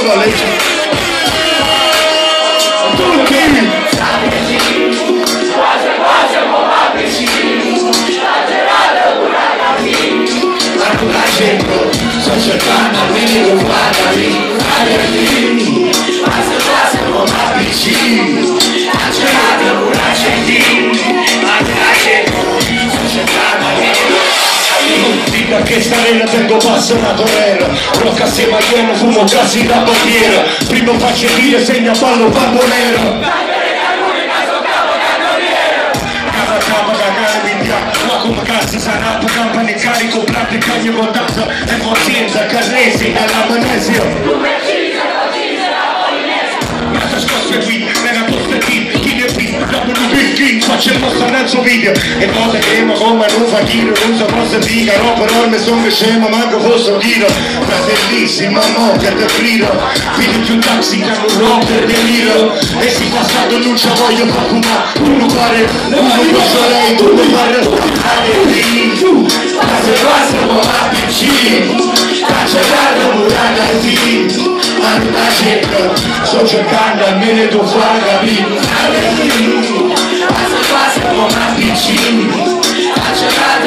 la legge. Sto cercando almeno un guardami, ma se siamo vicini, accerate un accendino, ma sto cercando almeno. Dica che starella tengo passo una torrella, rocca assieme a ieno, fumo cassi da bandiera, primo faccio dire segna ballo bambonero. Ma come cazzo sarà per campane carico, pratica ogni contatto e forzienza, carresi alla Manesio. Ma se scosse qui, nella tosta qui, chi ne qui, dopo un big king, facciamo sto video. E cose che ma come non fa tiro, non so cosa dica, no però mi sono scemo, manco fosse un tiro. Fratellissima, no, che te frido, figlio di un taxi che non rompe il deliro. E si passato non ci voglio qualcuno, uno pare, uno io sarei, tu mi pare. Ma se siamo a vicini, cancellando un ragazzino, ma non la cerco, sto cercando almeno tu fai capire. Ma se siamo a vicini, cancellando